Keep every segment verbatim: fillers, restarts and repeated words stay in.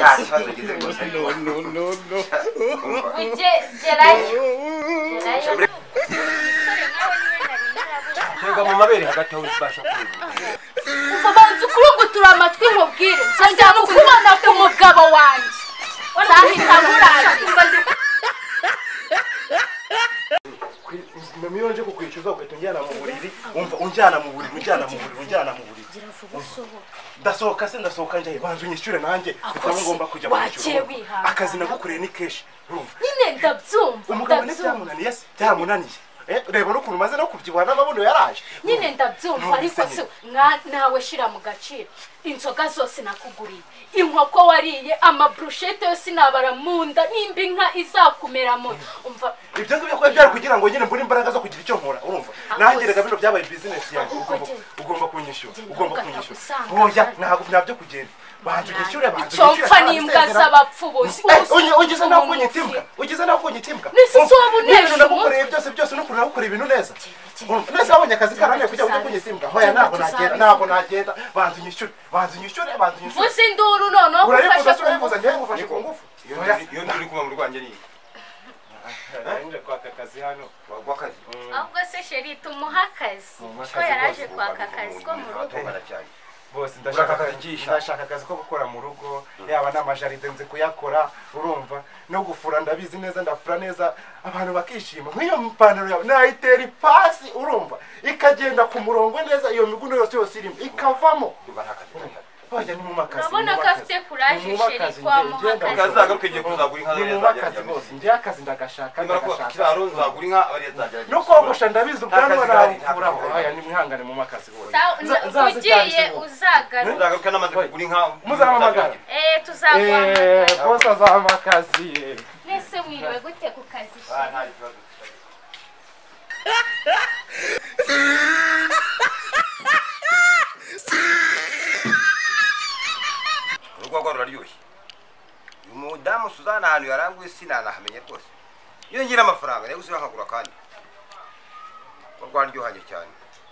no no no no uje gerayo gerayo Chega mu mabere hagati aho ubasha kuvuga uva bantu kurungutura amatwi nkubwire nzongera kubona ku mugabo wanje nzahita nguraje Mimi nje kukwicuza ugato njyana mu buriri umva unjyana mu buriri unjyana mu buriri unjyana mu buriri ndasohoka se ndasohoka nje banzu nyishure nanjye bitabo ngomba kujya kwishyura akazi nagukoreye ni kesh urumva nyine ndabyumva umugabo ni byamunaniye se byamunaniye eh reba no kuntu maze no kubyibwa n'amabuno yaraje nyine ndabyumva ariko se nawe shira mu gaciro inzoga zose nakuguriye inkoko wariye ama brushette yose nabara munda nimba inka izakumeramo umva ibyo ngibyo ko byari kugira ngo nyine mbone imbaraga zo kugira icyo nkora urumva nangerega bino byabaye business yanjye ugomba kunyishyura ugomba kunyishyura oya ntabwo nabyo kugenda bantu gishyure bantu cyopfa nimbwa z'abapfubuzi ugize naho kunyitimbwa ugize naho kunyitimbwa nisi sobu neza nagukoreye byose byose no kurana gukora ibintu neza neza abonye akazi karane kujya kujya kunyitimbwa hoya ntabwo nagenda ntabwo nagenda bantu nyishyure bantu nyishyure bantu nyishyure vuze induru none urarifuza turayifuza njye ngufashe ku ngufu iyo nduri kuba mu rwanje ni nje kwaka kazi hano wagwa kazi ahubwo se sheri tumuha akazi ko yaraje kwaka akazi ko mu rugo bose ndashaka ndashaka akazi ko gukora mu rugo yaba n'amajaride nzi kuyakora urumva no gufura ndabizi neza ndafura neza abantu bakishima nk'iyo mpantaro yawe nayitera ipasi urumva ikagenda ku murongo neza iyo miguno yose yose irimo ikavamo bajya ni mu makazi urabona ko afite courage sheri kwa muhakazi kazagaruke ngiye kuzagura inka ni mu makazi bose ndi akazi ndagashaka ndagashaka kiraro nzagura inka bari yazagera no kogosha ndabizi ubwanwa nabukuraho aya ni mwihangane mu makazi bose ugiye uzagaruka nzagaruka namaze kugura inka muzahamagara eh tuzaguhamagara eh bose azamakazi nese mwiriwe gute ku kazi urwagwa ruraryoshye uyu mudamu Suzana ahantu yaranguye sinanahamenye rwose iyo ngira amafaranga nayo gusubira nkagura kandi ko rwaryohanye cyane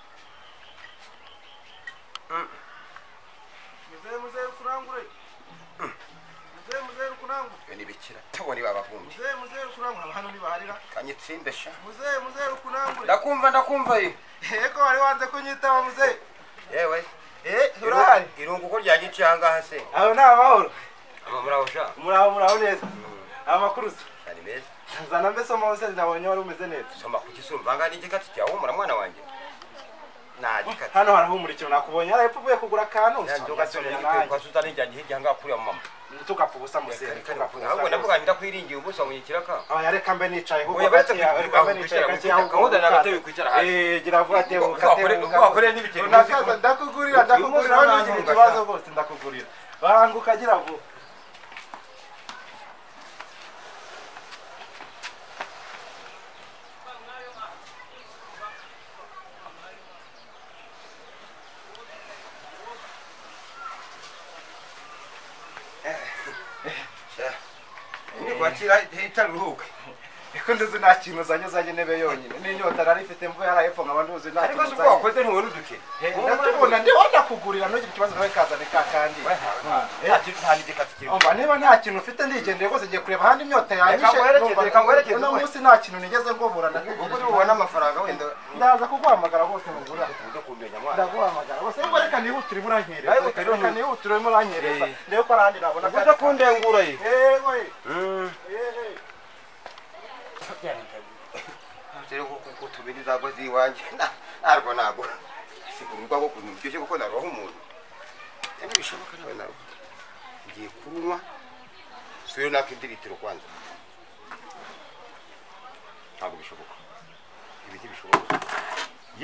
muze muze kurangure muze muze kurangure ni bikira tabone babavumbi muze muze kurangure hano ni baharira kanyitsinde sha muze muze kurangure ndakumva ndakumva ye yego wari wanze kunyitaba muze yewe eh urahari irungu ko ryagiye hanga se abo nabahoro amamuraho sha muraho muraho neza amakuruza ari meza nzana mbeso mose ndabonye wari umeze neza soma kukisumva ngani igikati cyawo mura mwana wanje nagikati hano harahumurikira nakubonye arapfu uvuye kugura kantu ndoga sone ni kwa Suzana njyanye hirya hanga kuri mama tukapfa ubusa musere ahubwo ndavuga ndakwiringiye umunsi wamunyikira ka aba yareka mbe nicaye huko gati yareka nicaye gati yaho gahunda nagatebe kwicara hasi eh gira vuga ate ukakore n'ibikeri nakaza ndakugurira ndakugurira n'ibindi bibazo bose ndakugurira banguka gira vuga kwakira hitaruhuke eko nduzi nta kintu zanye zanye nebe yonyine n'inyota nari ifite mvuye harayepfo nkaba nduzi nta ariko se kwakoze ntuwe nuduke ndakubona ndiho ndakugurira no ikibazo nawe kazane ka kandi nta n'igikati kiri umva niba nta kintu ufite ndigendeye rwose ngiye kureba handi inyota yanyishe reka ngwerekeze uno munsi nta kintu nigeze ngobura ubwo uri bubona amafaranga wenda ndaza kuguhamagara rwose mugura kumenya mwana ndaguhamagara rwose ariko reka nihutire murankereza reka nihutire murankereza ndebe ko arandi nabona uza kundengura ye yego Tero ko tubiri zago ziwanje narwo nago sigurwa ko kuntu byo kuko naroho umuntu yani bishoboka nawe naro ngiye kunywa sero nakindiritiro kwanza ntabwo bishoboka ibiki bishoboka ye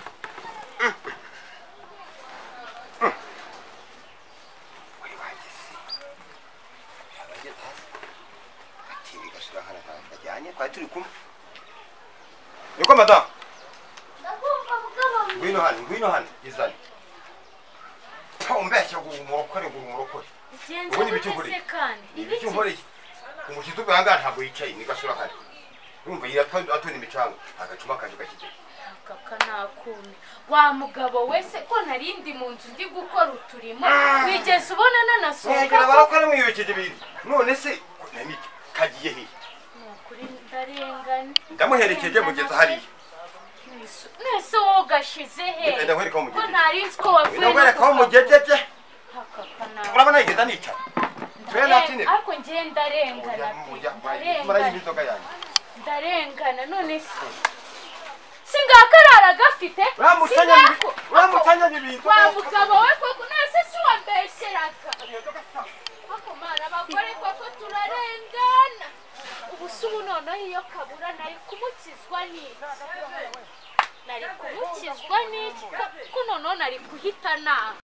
kwa turi kumwe Niko madam ndakumva mugabo ngwino hano ngwino hano izani Tombesha gumurokore gumurokore ubundi bicyo nkore kandi ibicyo nkore umukitu banga ntabwo yicaye ni gasura kare umva yatwa atuna imicanga agacuma kanje gakije kaka nakumi wa mugabo wese ko narindi mu nzu ndi gukora uturimo wigeze ubona nanasohoka ngira barakora mu yibikije ibintu none se naniki kagiye he nukuri ndarengana ndamuherekeje mugeza hariya nese wogashize he ndakwereka mu ko narinzi ko wavuye ndakwereka mu mugejeje kaka urabona igeza nica ariko ngiye ndarengana ndarengana ndarengana none se singakarara gafite uramutanya n'ibintu wa mugabo we koko nese si wambeseraga ako mana abagore koko turarengana ubu si ubu noneho iyo kabura nari kumukizwa n'iki nari kumukizwa n'iki ko noneho nari kuhita nabi